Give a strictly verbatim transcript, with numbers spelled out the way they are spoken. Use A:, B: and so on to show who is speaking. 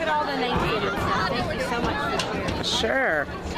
A: at all the names in it. Thank you so much for sharing.
B: Sure.